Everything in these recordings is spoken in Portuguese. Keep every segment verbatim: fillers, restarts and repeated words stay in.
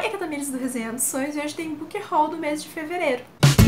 é a Tamires do Resenhando Sonhos e hoje tem Book Haul do mês de fevereiro.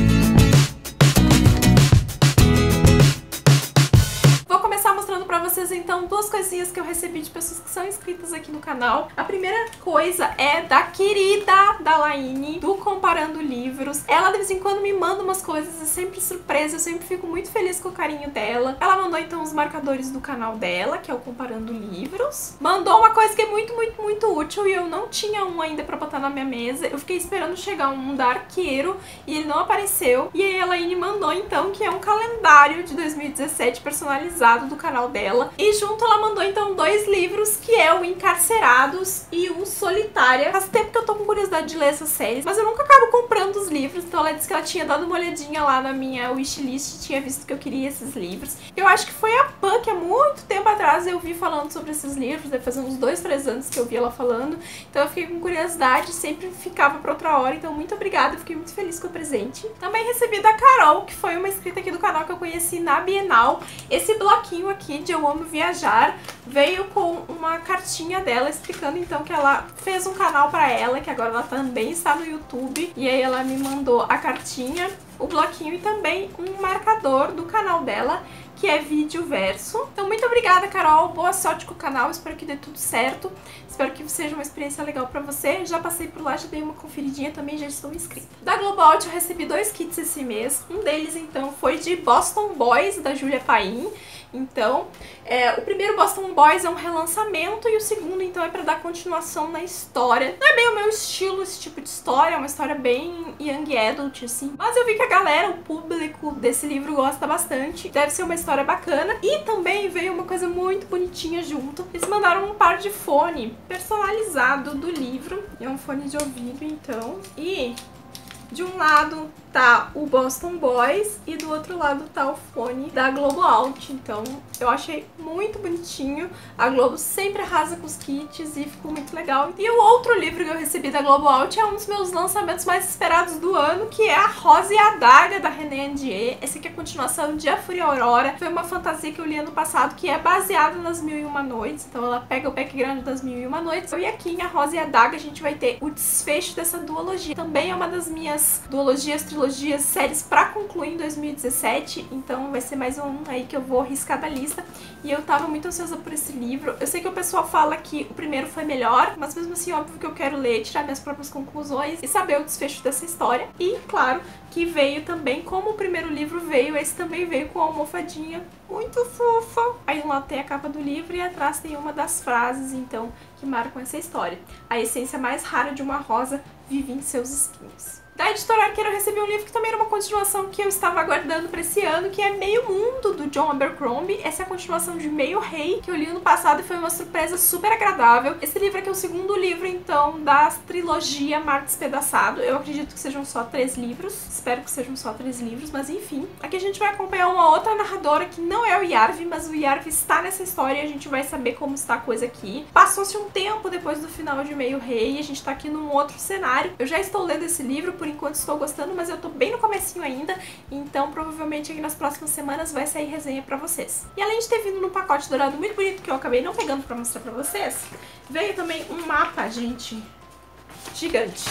Vou começar mostrando pra vocês então duas coisinhas que eu recebi de pessoas que são inscritas aqui no canal. A primeira coisa é da querida Dalaine, do Comparando Livros. Ela de vez em quando me manda umas coisas, é sempre surpresa, eu sempre fico muito feliz com o carinho dela. Ela mandou então os marcadores do canal dela, que é o Comparando Livros. Mandou uma coisa que é muito, muito, muito útil e eu não tinha um ainda pra botar na minha mesa. Eu fiquei esperando chegar um da Arqueiro e ele não apareceu. E aí a Dalaine mandou então que é um calendário de dois mil e dezessete personalizado do canal dela. E junto ela mandou então dois livros, que é o Encarcerados e o Solitária. Faz tempo que eu tô com curiosidade de ler essas séries, mas eu nunca acabo comprando os livros, então ela disse que ela tinha dado uma olhadinha lá na minha wishlist, tinha visto que eu queria esses livros. Eu acho que foi a Pan que há muito tempo atrás eu vi falando sobre esses livros, deve fazer uns dois, três anos que eu vi ela falando, então eu fiquei com curiosidade, sempre ficava pra outra hora, então muito obrigada, eu fiquei muito feliz com o presente. Também recebi da Carol, que foi uma inscrita aqui do canal que eu conheci na Bienal, esse bloquinho aqui de Eu Amo Viajar, veio com uma cartinha dela explicando então que ela fez um canal pra ela, que agora ela também está no YouTube, e aí ela me mandou a cartinha, o bloquinho e também um marcador do canal dela, que é vídeo verso. Então muito obrigada, Carol, boa sorte com o canal, espero que dê tudo certo, espero que seja uma experiência legal pra você. Já passei por lá, já dei uma conferidinha também, já estou inscrita. Da Globalt eu recebi dois kits esse mês, um deles então foi de Boston Boys, da Júlia Paim. Então, é, o primeiro Boston Boys é um relançamento e o segundo, então, é pra dar continuação na história. Não é bem o meu estilo, esse tipo de história, é uma história bem young adult, assim. Mas eu vi que a galera, o público desse livro gosta bastante. Deve ser uma história bacana. E também veio uma coisa muito bonitinha junto. Eles mandaram um par de fone personalizado do livro. É um fone de ouvido, então. E de um lado tá o Boston Boys e do outro lado tá o fone da Globo Alt. Então eu achei muito bonitinho. A Globo sempre arrasa com os kits e ficou muito legal. E o outro livro que eu recebi da Globo Alt é um dos meus lançamentos mais esperados do ano, que é A Rosa e a Adaga, da René Andier. Esse aqui é a continuação de A Fúria Aurora. Foi uma fantasia que eu li ano passado, que é baseada nas Mil e Uma Noites. Então ela pega o background das Mil e Uma Noites. E aqui em A Rosa e a Adaga a gente vai ter o desfecho dessa duologia. Também é uma das minhas duologias, trilogias, séries pra concluir em dois mil e dezessete, então vai ser mais um aí que eu vou riscar da lista. E eu tava muito ansiosa por esse livro. Eu sei que o pessoal fala que o primeiro foi melhor, mas mesmo assim, óbvio que eu quero ler, tirar minhas próprias conclusões e saber o desfecho dessa história. E, claro, que veio também, como o primeiro livro veio, esse também veio com uma almofadinha muito fofa. Aí lá tem a capa do livro e atrás tem uma das frases, então, que marcam essa história. A essência mais rara de uma rosa vive em seus espinhos. Da editora Arqueiro eu recebi um livro que também era uma continuação que eu estava aguardando para esse ano, que é Meio Mundo, do John Abercrombie. Essa é a continuação de Meio Rei, que eu li ano passado e foi uma surpresa super agradável. Esse livro aqui é o segundo livro, então, da trilogia Mar Despedaçado. Eu acredito que sejam só três livros, espero que sejam só três livros, mas enfim. Aqui a gente vai acompanhar uma outra narradora que não é o Yarvi, mas o Yarvi está nessa história e a gente vai saber como está a coisa aqui. Passou-se um tempo depois do final de Meio Rei e a gente tá aqui num outro cenário. Eu já estou lendo esse livro, por enquanto estou gostando, mas eu tô bem no comecinho ainda, então provavelmente aqui nas próximas semanas vai sair resenha pra vocês. E além de ter vindo num pacote dourado muito bonito, que eu acabei não pegando pra mostrar pra vocês, veio também um mapa, gente, gigante.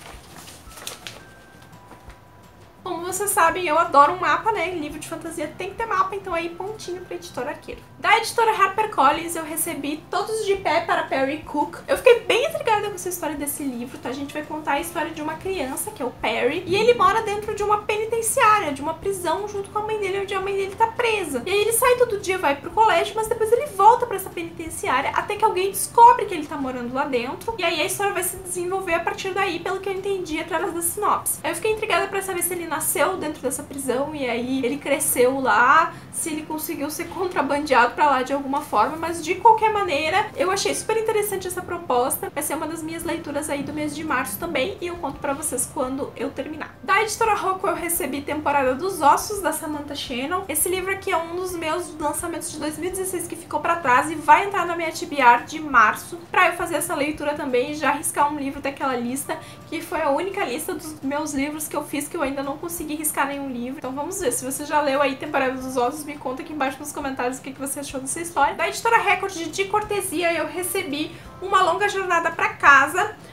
Como vocês sabem, eu adoro um mapa, né? Livro de fantasia tem que ter mapa, então aí pontinho pra editora Arqueiro. Da editora HarperCollins eu recebi Todos de Pé para Perry Cook. Eu fiquei bem intrigada com essa história desse livro, tá? A gente vai contar a história de uma criança, que é o Perry, e ele mora dentro de uma penitenciária, de uma prisão, junto com a mãe dele, onde a mãe dele tá presa. E aí ele sai todo dia, vai pro colégio, mas depois ele volta pra essa penitenciária, até que alguém descobre que ele tá morando lá dentro, e aí a história vai se desenvolver a partir daí, pelo que eu entendi através da sinopse. Aí eu fiquei intrigada pra saber se ele nasceu dentro dessa prisão e aí ele cresceu lá, se ele conseguiu ser contrabandeado pra lá de alguma forma, mas de qualquer maneira eu achei super interessante essa proposta. Vai ser uma das minhas leituras aí do mês de março também e eu conto pra vocês quando eu terminar. Da editora Rocco eu recebi Temporada dos Ossos, da Samantha Shannon. Esse livro aqui é um dos meus lançamentos de dois mil e dezesseis que ficou pra trás e vai entrar na minha T B R de março pra eu fazer essa leitura também e já arriscar um livro daquela lista, que foi a única lista dos meus livros que eu fiz que eu ainda não consegui riscar nenhum livro. Então vamos ver, se você já leu aí Temporada dos Ossos, me conta aqui embaixo nos comentários o que você achou dessa história. Da editora Record, de cortesia, eu recebi Uma Longa Jornada pra Casa,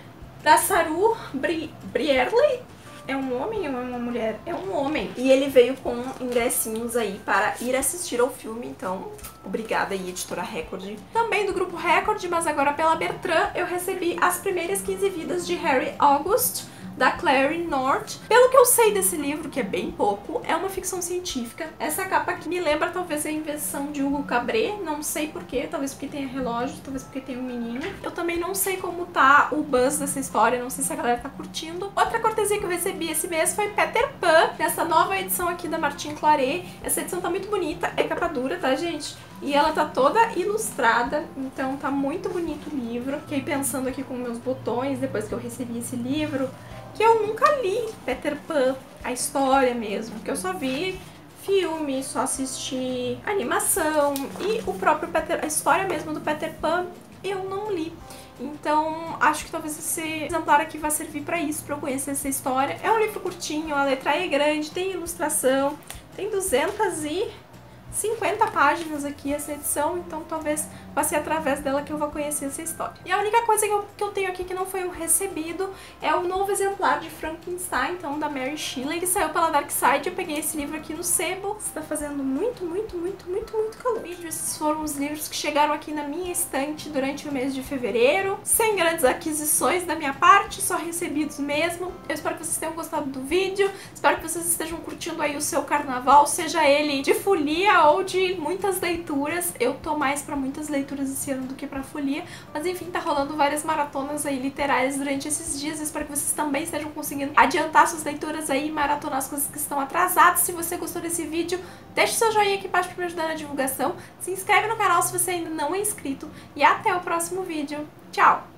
da Saru Bri Brierley. É um homem ou é uma mulher? É um homem. E ele veio com ingressinhos aí para ir assistir ao filme, então obrigada aí, Editora Record. Também do Grupo Record, mas agora pela Bertrand, eu recebi As Primeiras quinze Vidas de Harry August, da Clary North. Pelo que eu sei desse livro, que é bem pouco, é uma ficção científica. Essa capa aqui me lembra talvez a invenção de Hugo Cabret, não sei porquê, talvez porque tenha relógio, talvez porque tem um menino. Eu também não sei como tá o buzz dessa história, não sei se a galera tá curtindo. Outra cortesia que eu recebi esse mês foi Peter Pan, nessa nova edição aqui da Martin Claret. Essa edição tá muito bonita, é capa dura, tá, gente? E ela tá toda ilustrada, então tá muito bonito o livro. Fiquei pensando aqui com meus botões, depois que eu recebi esse livro, que eu nunca li Peter Pan, a história mesmo, que eu só vi filme, só assisti animação, e o próprio Peter, a história mesmo do Peter Pan eu não li. Então acho que talvez esse exemplar aqui vai servir pra isso, pra eu conhecer essa história. É um livro curtinho, a letra é grande, tem ilustração, tem duzentas e cinquenta páginas aqui essa edição, então talvez vai ser através dela que eu vou conhecer essa história. E a única coisa que eu, que eu tenho aqui que não foi um recebido é o novo exemplar de Frankenstein, então da Mary Shelley, que saiu pela Dark Side. Eu peguei esse livro aqui no sebo, está fazendo muito, muito, muito, muito, muito calor. Esses foram os livros que chegaram aqui na minha estante durante o mês de fevereiro, sem grandes aquisições da minha parte, só recebidos mesmo. Eu espero que vocês tenham gostado do vídeo, espero que vocês estejam curtindo aí o seu carnaval, seja ele de folia ou de muitas leituras. Eu tô mais pra muitas leituras esse ano do que pra folia, mas enfim, tá rolando várias maratonas aí literárias durante esses dias. Eu espero que vocês também estejam conseguindo adiantar suas leituras aí e maratonar as coisas que estão atrasadas. Se você gostou desse vídeo, deixa o seu joinha aqui embaixo pra me ajudar na divulgação, se inscreve no canal se você ainda não é inscrito e até o próximo vídeo. Tchau!